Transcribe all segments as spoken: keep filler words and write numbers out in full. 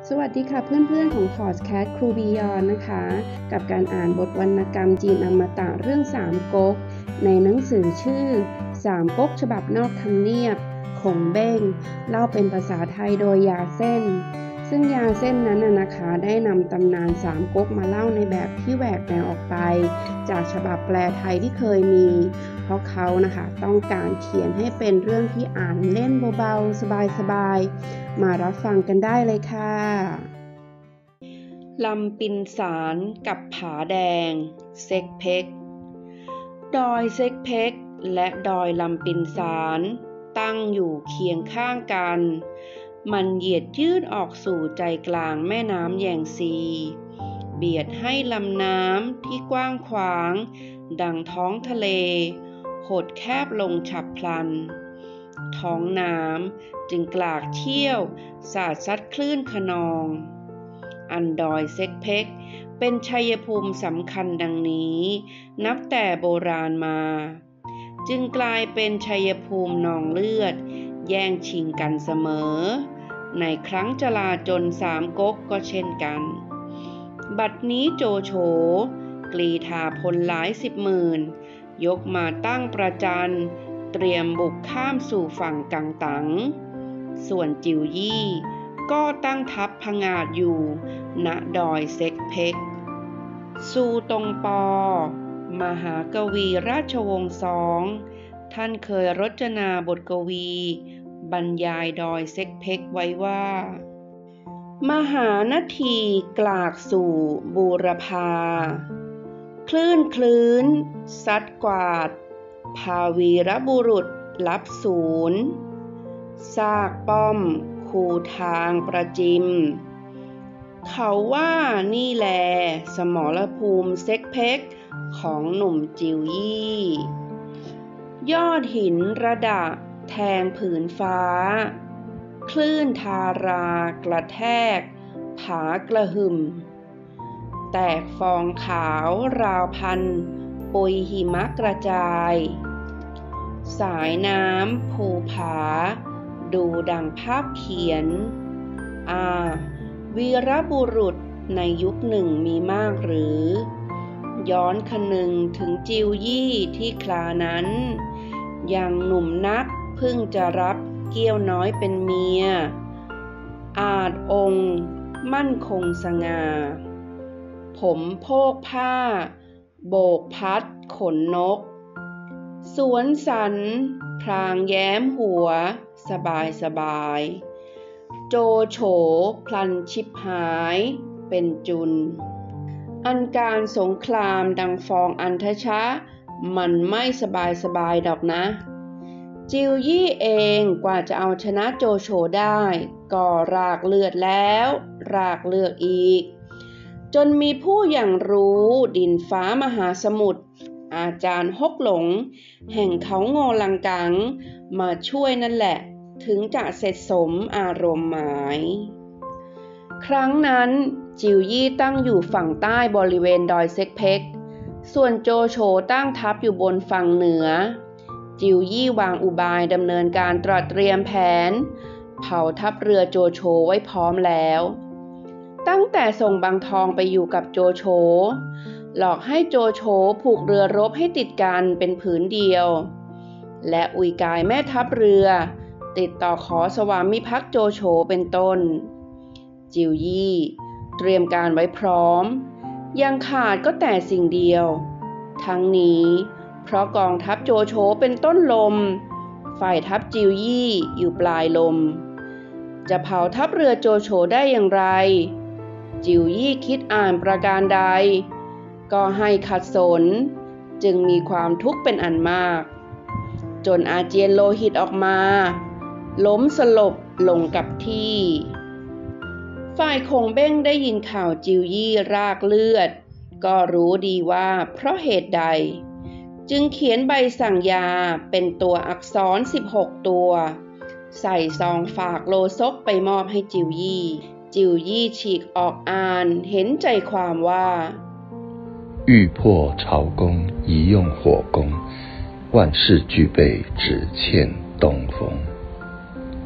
สวัสดีค่ะเพื่อนๆของพอดแคสต์ครูบียอนนะคะกับการอ่านบทวรรณกรรมจีนอมตะเรื่องสามก๊กในหนังสือชื่อสามก๊กฉบับนอกทำเนียบคงเบ้งเล่าเป็นภาษาไทยโดยยาเส้นซึ่งยาเส้นนั้นนะคะได้นำตำนานสามก๊กมาเล่าในแบบที่แหวกแนวออกไปจากฉบับแปลไทยที่เคยมีเพราะเขานะคะต้องการเขียนให้เป็นเรื่องที่อ่านเล่นเบาๆสบายๆมารับฟังกันได้เลยค่ะลำปินสารกับผาแดงเซ็กเพ็กดอยเซ็กเพ็กและดอยลำปินสารตั้งอยู่เคียงข้างกันมันเหยียดยืดออกสู่ใจกลางแม่น้ำแยงซีเบียดให้ลำน้ำที่กว้างขวางดังท้องทะเลหดแคบลงฉับพลันท้องน้ำจึงกลากเชี่ยวสาดซัดคลื่นคะนองอันดอยเซ็กเพ็กเป็นชัยภูมิสำคัญดังนี้นับแต่โบราณมาจึงกลายเป็นชัยภูมินองเลือดแย่งชิงกันเสมอในครั้งจลาจลสามก๊กก็เช่นกันบัดนี้โจโฉกรีธาพลหลายสิบหมื่นยกมาตั้งประจันเตรียมบุกข้ามสู่ฝั่งกังตังส่วนจิวยี่ก็ตั้งทัพผงาดอยู่ณดอยเซ็กเพ็กซูตงปอมหากวีราชวงศ์สองท่านเคยรจนาบทกวีบรรยายดอยเซ็กเพ็กไว้ว่ามหานาทีกลากสู่บูรพาคลื่นคลื้นซัดกวาดภาวีรบุรุษลับศูนย์ซากป้อมคูทางประจิมเขาว่านี่แลสมรภูมิเซ็กเพ็กของหนุ่มจิวยี่ยอดหินระดะแทงผืนฟ้าคลื่นทารากระแทกผากระหึ่มแตกฟองขาวราวพันปุยหิมะกระจายสายน้ำภูผาดูดังภาพเขียนอาวีรบุรุษในยุคหนึ่งมีมากหรือย้อนคนึงถึงจิวยี่ที่ครานั้นยังหนุ่มนักเพิ่งจะรับเกี้ยวน้อยเป็นเมียอาจองค์มั่นคงสง่าผมโพกผ้าโบกพัดขนนกสวนสันพรางแย้มหัวสบายสบายโจโฉพลันชิบหายเป็นจุนอันการสงครามดังฟองอันทชะมันไม่สบายสบายดอกนะจิวยี่เองกว่าจะเอาชนะโจโฉได้ก็รากเลือดแล้วรากเลือกอีกจนมีผู้อย่างรู้ดินฟ้ามหาสมุทรอาจารย์ฮกหลงแห่งเขาโงลังกังมาช่วยนั่นแหละถึงจะเสร็จสมอารมณ์หมายครั้งนั้นจิวยี่ตั้งอยู่ฝั่งใต้บริเวณดอยเซ็กเพ็กส่วนโจโฉตั้งทัพอยู่บนฝั่งเหนือจิวยี่วางอุบายดำเนินการตระเตรียมแผนเผาทัพเรือโจโฉไว้พร้อมแล้วตั้งแต่ส่งบางทองไปอยู่กับโจโฉหลอกให้โจโฉผูกเรือรบให้ติดกันเป็นผืนเดียวและอุยกายแม่ทัพเรือติดต่อขอสวามิภักดิ์โจโฉเป็นต้นจิวยี่เตรียมการไว้พร้อมยังขาดก็แต่สิ่งเดียวทั้งนี้เพราะกองทัพโจโฉเป็นต้นลมฝ่ายทัพจิวยี่อยู่ปลายลมจะเผาทัพเรือโจโฉได้อย่างไรจิวยี่คิดอ่านประการใดก็ให้ขัดสนจึงมีความทุกข์เป็นอันมากจนอาเจียนโลหิตออกมาล้มสลบลงกับที่ฝ่ายคงเบ้งได้ยินข่าวจิวยี่รากเลือดก็รู้ดีว่าเพราะเหตุใดจึงเขียนใบสั่งยาเป็นตัวอักษรสิบหกตัวใส่ซองฝากโลซกไปมอบให้จิวยี่จิวยี่ฉีกออกอ่านเห็นใจความว่า欲破曹公宜用火攻万事俱备只欠东风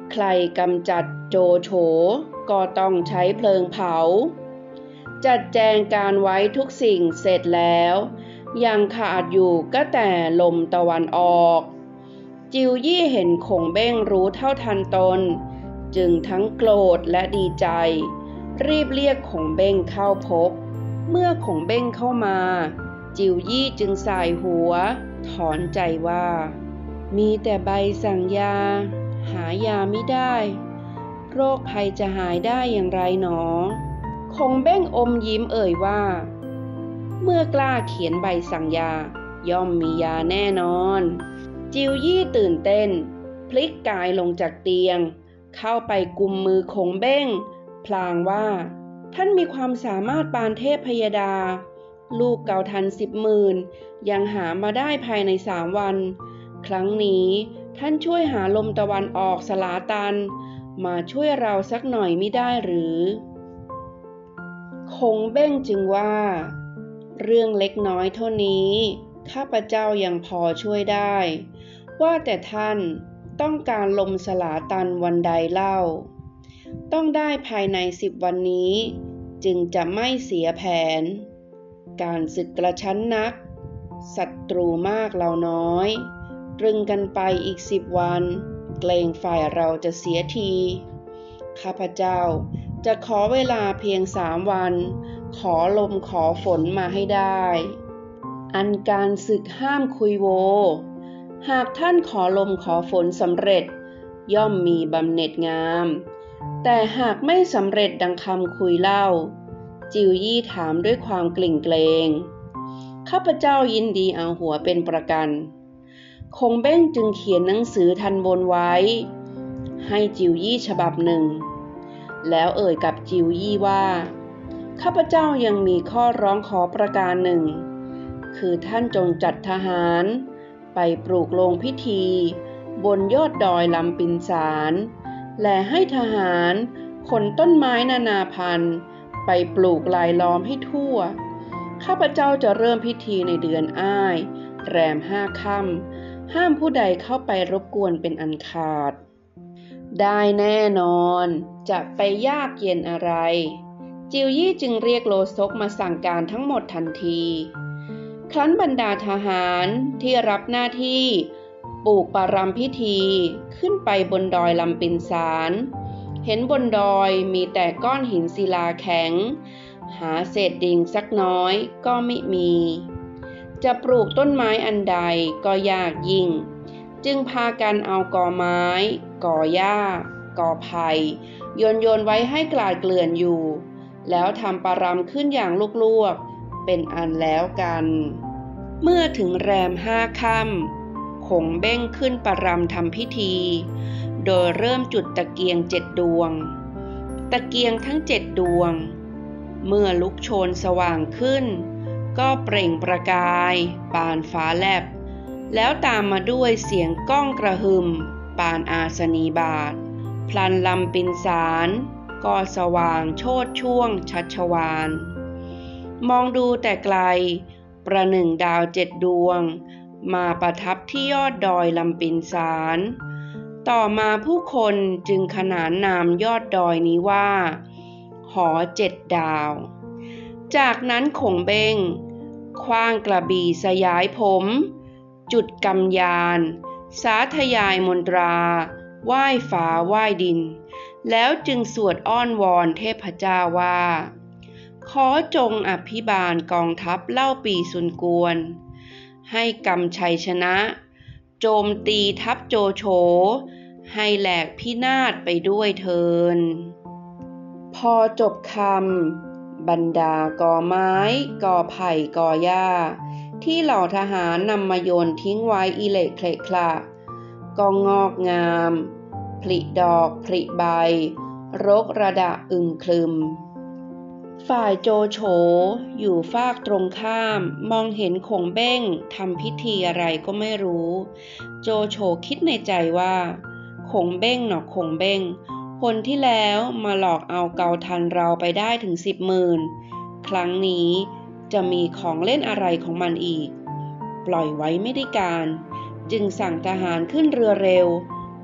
ใครกำจัดโจโฉก็ต้องใช้เพลิงเผาจัดแจงการไว้ทุกสิ่งเสร็จแล้วยังขาดอยู่ก็แต่ลมตะวันออกจิวยี่เห็นคงเบ้งรู้เท่าทันตนจึงทั้งโกรธและดีใจรีบเรียกคงเบ้งเข้าพบเมื่อคงเบ้งเข้ามาจิวยี่จึงส่ายหัวถอนใจว่ามีแต่ใบสั่งยาหายาไม่ได้โรคภัยจะหายได้อย่างไรหนอคงเบ้งอมยิ้มเอ่ยว่าเมื่อกล้าเขียนใบสั่งยาย่อมมียาแน่นอนจิวยี่ตื่นเต้นพลิกกายลงจากเตียงเข้าไปกุมมือคงเบ้งพลางว่าท่านมีความสามารถปานเทพพยดาลูกเกาทันสิบหมื่นยังหามาได้ภายในสามวันครั้งนี้ท่านช่วยหาลมตะวันออกสลาตันมาช่วยเราสักหน่อยไม่ได้หรือคงเบ้งจึงว่าเรื่องเล็กน้อยเท่านี้ข้าพเจ้ายังพอช่วยได้ว่าแต่ท่านต้องการลมสลาตันวันใดเล่าต้องได้ภายในสิบวันนี้จึงจะไม่เสียแผนการศึกกระชั้นนักศัตรูมากเราน้อยตรึงกันไปอีกสิบวันเกรงฝ่ายเราจะเสียทีข้าพเจ้าจะขอเวลาเพียงสามวันขอลมขอฝนมาให้ได้อันการศึกห้ามคุยโวหากท่านขอลมขอฝนสำเร็จย่อมมีบำเหน็จงามแต่หากไม่สำเร็จดังคำคุยเล่าจิวยี่ถามด้วยความกลิ่งเกรงข้าพเจ้ายินดีเอาหัวเป็นประกันคงเบ้งจึงเขียนหนังสือทันบนไว้ให้จิวยี่ฉบับหนึ่งแล้วเอ่ยกับจิวยี่ว่าข้าพเจ้ายังมีข้อร้องขอประการหนึ่งคือท่านจงจัดทหารไปปลูกโรงพิธีบนยอดดอยลำปินสารและให้ทหารขนต้นไม้นานาพันธุ์ไปปลูกลายล้อมให้ทั่วข้าพเจ้าจะเริ่มพิธีในเดือนอ้ายแรมห้าค่ำห้ามผู้ใดเข้าไปรบกวนเป็นอันขาดได้แน่นอนจะไปยากเย็นอะไรจิวยี่จึงเรียกโลซกมาสั่งการทั้งหมดทันทีครั้นบรรดาทหารที่รับหน้าที่ปลูกปารำพิธีขึ้นไปบนดอยลำปินสารเห็นบนดอยมีแต่ก้อนหินศิลาแข็งหาเศษดิ่งสักน้อยก็ไม่มีจะปลูกต้นไม้อันใดก็ยากยิ่งจึงพากันเอากอไม้กอหญ้ากอไผ่โยนโยนไว้ให้กลาดเกลื่อนอยู่แล้วทำปารำขึ้นอย่างลวกๆเป็นอันแล้วกันเมื่อถึงแรมห้าค่ำคงเบ้งขึ้นปารำทำพิธีโดยเริ่มจุดตะเกียงเจ็ดดวงตะเกียงทั้งเจ็ดดวงเมื่อลุกโชนสว่างขึ้นก็เปล่งประกายปานฟ้าแลบแล้วตามมาด้วยเสียงก้องกระหึ่มปานอาสนีบาทพลันลำปินสารก็สว่างโชติช่วงชัชวาลมองดูแต่ไกลประหนึ่งดาวเจ็ดดวงมาประทับที่ยอดดอยลำปินสารต่อมาผู้คนจึงขนานนามยอดดอยนี้ว่าหอเจ็ดดาวจากนั้นคงเบ้งคว้างกระบี่สยายผมจุดกำยานสาธยายมนตราไหว้ฟ้าไหว้ดินแล้วจึงสวดอ้อนวอนเทพเจ้าว่าขอจงอภิบาลกองทัพเล่าปีสุนกวนให้กำชัยชนะโจมตีทัพโจโฉให้แหลกพินาศไปด้วยเถิดพอจบคำบรรดากอไม้กอไผ่กอหญ้าที่เหล่าทหารนำมาโยนทิ้งไว้อิเละเคละคละก็งอกงามผลิดอกผลิใบรกระดะอึมครึมฝ่ายโจโฉอยู่ฝากตรงข้ามมองเห็นคงเบ้งทำพิธีอะไรก็ไม่รู้โจโฉคิดในใจว่าคงเบ้งหนอคงเบ้งคนที่แล้วมาหลอกเอาเกาทันเราไปได้ถึงสิบหมื่นครั้งนี้จะมีของเล่นอะไรของมันอีกปล่อยไว้ไม่ได้การจึงสั่งทหารขึ้นเรือเร็ว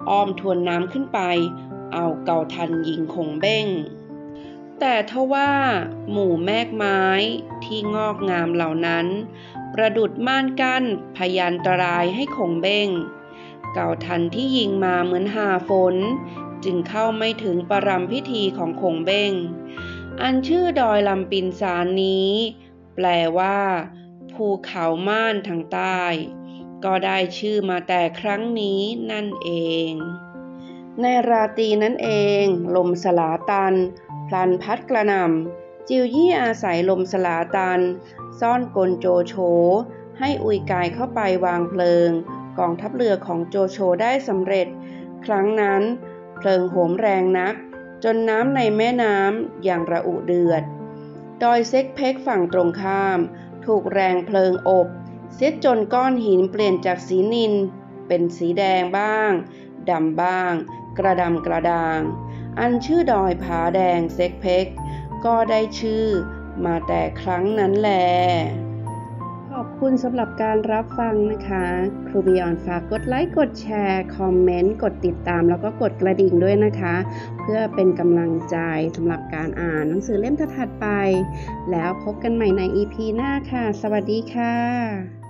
อ้อมทวนน้ำขึ้นไปเอาเก่าทันยิงคงเบ้งแต่ทว่าหมู่แมกไม้ที่งอกงามเหล่านั้นประดุจม่านกั้นพยันตรายให้คงเบ้งเก่าทันที่ยิงมาเหมือนหาฝนจึงเข้าไม่ถึงประรำพิธีของคงเบ้งอันชื่อดอยลำปินสารนี้แปลว่าภูเขาม่านทางใต้ก็ได้ชื่อมาแต่ครั้งนี้นั่นเองในราตรีนั้นเองลมสลาตันพลันพัดกระหน่ำจิวยี่อาศัยลมสลาตันซ่อนกลโจโฉให้อุยกายเข้าไปวางเพลิงกองทัพเรือของโจโฉได้สำเร็จครั้งนั้นเพลิงโหมแรงนักจนน้ำในแม่น้ำอย่างระอุเดือดดอยเซ็กเพ็กฝั่งตรงข้ามถูกแรงเพลิงอบเสียจนก้อนหินเปลี่ยนจากสีนิลเป็นสีแดงบ้างดำบ้างกระดำกระด่างอันชื่อดอยผาแดงเซ็กเพ็กก็ได้ชื่อมาแต่ครั้งนั้นแลขอบคุณสำหรับการรับฟังนะคะครูบีออนฝากกดไลค์กดแชร์คอมเมนต์กดติดตามแล้วก็กดกระดิ่งด้วยนะคะเพื่อเป็นกำลังใจสำหรับการอ่านหนังสือเล่มถัดไปแล้วพบกันใหม่ใน อี พี หน้าค่ะสวัสดีค่ะ